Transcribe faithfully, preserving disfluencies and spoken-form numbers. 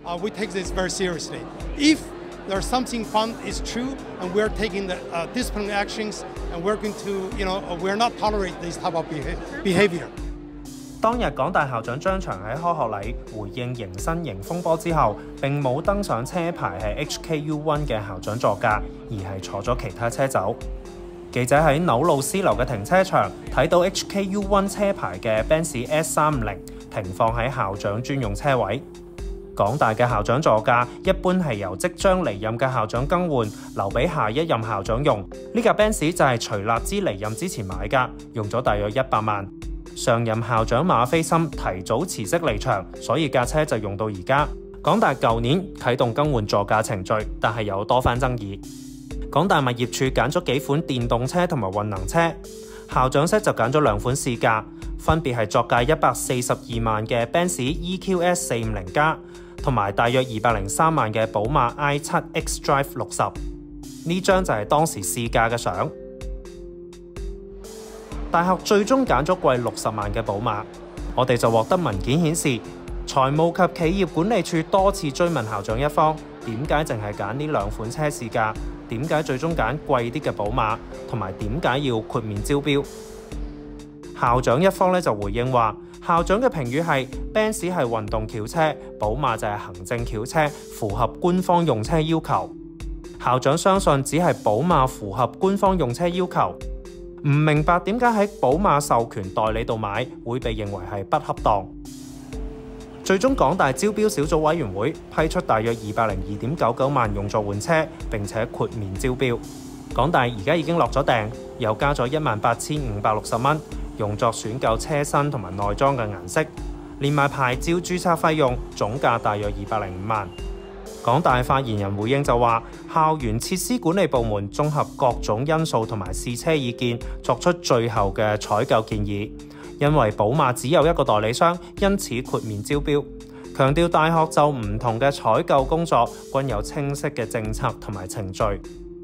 uh, we take this very seriously. If there's something found is true, and we're taking the uh, disciplinary actions, and we're going to, you know, we're not tolerate this type of behavior. 當日港大校長張翔喺開學禮回應迎新營風波之後，並冇登上車牌係 H K U 一 嘅校長座駕，而係坐咗其他車走。記者喺紐路斯樓嘅停車場睇到 H K U 一 車牌嘅 Benz S 三五零停放喺校長專用車位。港大嘅校長座駕一般係由即將離任嘅校長更換，留俾下一任校長用。呢架 Benz 就係徐立之離任之前買㗎，用咗大約一百萬。上任校長馬斐森提早辭職離場，所以架車就用到而家。港大舊年啟動更換座駕程序，但係有多番爭議。港大物業處揀咗幾款電動車同埋混能車，校長室就揀咗兩款試駕，分別係作價一百四十二萬嘅 Benz E Q S 四五零加，同埋大約二百零三萬嘅寶馬 i 七 X Drive 六十。呢張就係當時試駕嘅相。大學最終揀咗貴六十萬嘅寶馬。我哋就獲得文件顯示，財務及企業管理處多次追問校長一方，點解淨係揀呢兩款車試駕？點解最終揀貴啲嘅寶馬，同埋點解要豁免招標？校長一方咧就回應話，校長嘅評語係 Benz 係運動轎車，寶馬就係行政轎車，符合官方用車要求。校長相信只係寶馬符合官方用車要求，唔明白點解喺寶馬授權代理度買會被認為係不恰當。最終港大招標小組委員會批出大約二百零二點九九萬用作換車，並且豁免招標。港大而家已經落咗訂，又加咗一萬八千五百六十蚊，用作選購車身同埋內裝嘅顏色，連埋牌照註冊費用，總價大約二百零五萬。港大發言人回應就話，校園設施管理部門綜合各種因素同埋試車意見，作出最後嘅採購建議。因為寶馬只有一個代理商，因此豁免招標。強調大學就唔同嘅採購工作均有清晰嘅政策同埋程序。